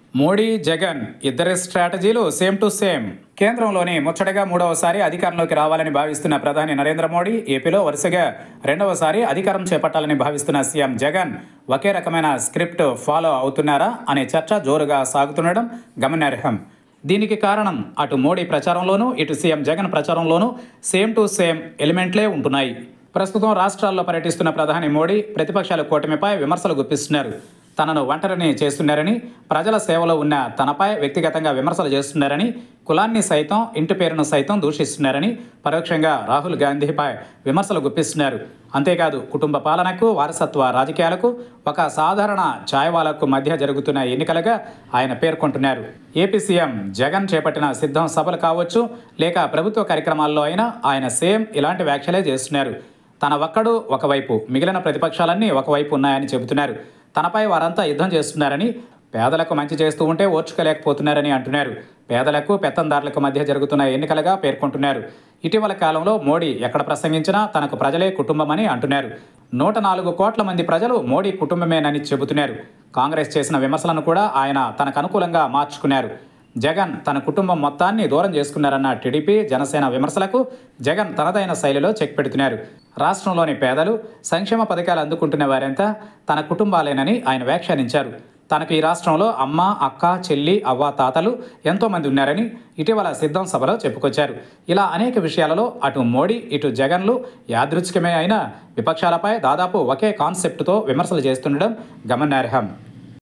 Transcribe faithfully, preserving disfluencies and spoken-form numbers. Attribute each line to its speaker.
Speaker 1: మోడీ జగన్ ఇద్దరి స్ట్రాటజీలు same to same. కేంద్రంలోని ముచ్చటగా మూడవసారి అధికారంలోకి రావాలని భావిస్తున్న ప్రధాని నరేంద్ర మోడీ ఏపీలో వరుసగా రెండవసారి అధికారం చేపట్టాలని భావిస్తున్న సీఎం జగన్ ఒకే రకమైన స్క్రిప్ట్ ఫాలో అవుతున్నారా అనే చర్చ జోరుగా సాగుతుండడం గమనార్హం. దీనికి కారణం అటు మోడీ ప్రచారంలోనూ ఇటు సీఎం జగన్ ప్రచారంలోనూ సేమ్ టు సేమ్ ఎలిమెంట్లే ఉంటున్నాయి. ప్రస్తుతం రాష్ట్రాల్లో పర్యటిస్తున్న ప్రధాని మోడీ ప్రతిపక్షాల కూటమిపై విమర్శలు గుప్పిస్తున్నారు. తనను ఒంటరిని చేస్తున్నారని, ప్రజల సేవలో ఉన్న తనపై వ్యక్తిగతంగా విమర్శలు చేస్తున్నారని, కులాన్ని సైతం ఇంటి పేరును సైతం దూషిస్తున్నారని పరోక్షంగా రాహుల్ గాంధీపై విమర్శలు గుప్పిస్తున్నారు. అంతేకాదు కుటుంబ పాలనకు, వారసత్వ రాజకీయాలకు, ఒక సాధారణ ఛాయవాలకు మధ్య జరుగుతున్న ఎన్నికలుగా ఆయన పేర్కొంటున్నారు. ఏపీ సీఎం జగన్ చేపట్టిన సిద్ధం సభలు కావచ్చు, లేక ప్రభుత్వ కార్యక్రమాల్లో అయినా ఆయన సేమ్ ఇలాంటి వ్యాఖ్యలే చేస్తున్నారు. తన ఒక్కడు ఒకవైపు, మిగిలిన ప్రతిపక్షాలన్నీ ఒకవైపు ఉన్నాయని చెబుతున్నారు. తనపై వారంతా యుద్ధం చేస్తున్నారని, పేదలకు మంచి చేస్తూ ఉంటే ఓర్చుకోలేకపోతున్నారని అంటున్నారు. పేదలకు, పెత్తందారులకు మధ్య జరుగుతున్న ఎన్నికలుగా పేర్కొంటున్నారు. ఇటీవల కాలంలో మోడీ ఎక్కడ ప్రసంగించినా తనకు ప్రజలే కుటుంబమని అంటున్నారు. నూట నాలుగు కోట్ల మంది ప్రజలు మోడీ కుటుంబమేనని చెబుతున్నారు. కాంగ్రెస్ చేసిన విమర్శలను కూడా ఆయన తనకు అనుకూలంగా మార్చుకున్నారు. జగన్ తన కుటుంబం మొత్తాన్ని దూరం చేసుకున్నారన్న టీడీపీ, జనసేన విమర్శలకు జగన్ తనదైన శైలిలో చెక్ పెడుతున్నారు. రాష్ట్రంలోని పేదలు, సంక్షేమ పథకాలు అందుకుంటున్న వారంతా తన కుటుంబాలేనని ఆయన వ్యాఖ్యానించారు. తనకు ఈ రాష్ట్రంలో అమ్మ, అక్క, చెల్లి, అవ్వ, తాతలు ఎంతోమంది ఉన్నారని ఇటీవల సిద్ధం సభలో చెప్పుకొచ్చారు. ఇలా అనేక విషయాలలో అటు మోడీ, ఇటు జగన్లు యాదృచ్ఛికమే అయినా విపక్షాలపై దాదాపు ఒకే కాన్సెప్టుతో విమర్శలు చేస్తుండడం గమనార్హం.